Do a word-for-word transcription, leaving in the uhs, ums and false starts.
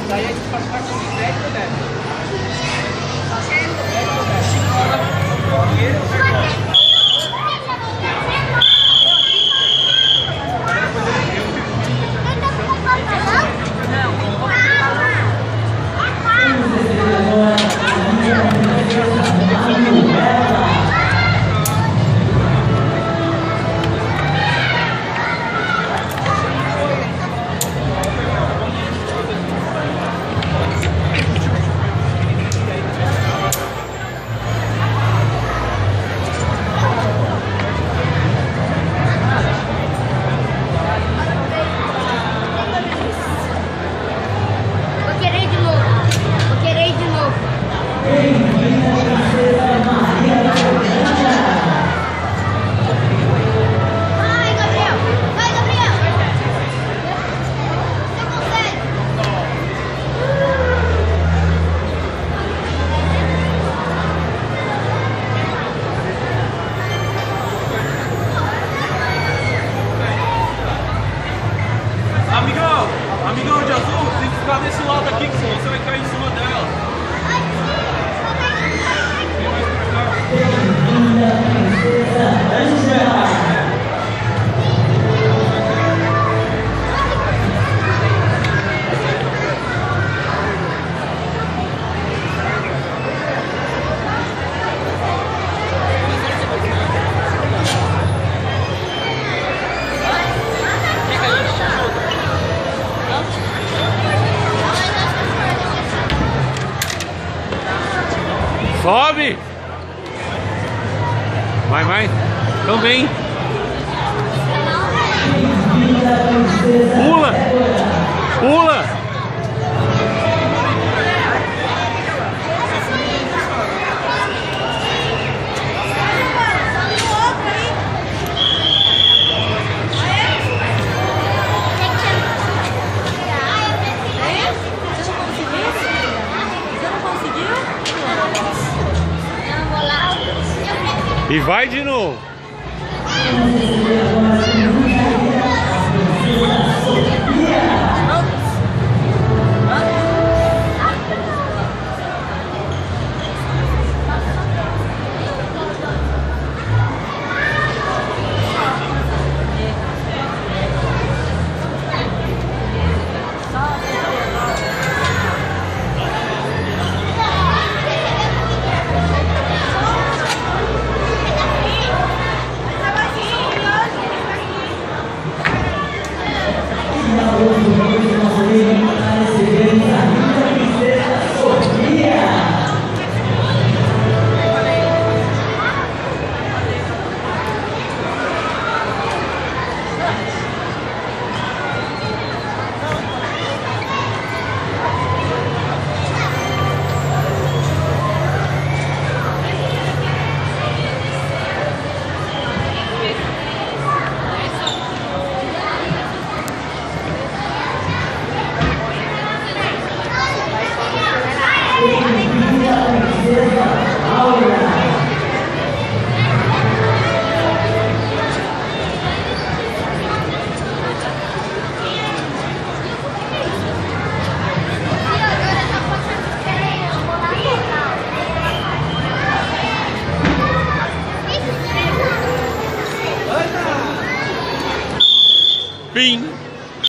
Daí a gente passa para comer dez ou dez. Amigão, amigão de azul, tem que ficar desse lado aqui, que senão você vai cair em cima dela. Sobe! Vai, vai! Então vem! Pula! Pula! E vai de novo. Thank you.